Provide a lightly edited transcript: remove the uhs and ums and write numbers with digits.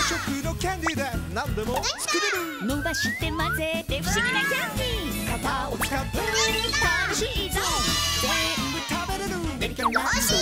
食のキャンディーで何でも作れる。 伸ばして混ぜて不思議なキャンディー。 型を使って楽しいぞ。 全部食べれる。 デリケンラッシュ。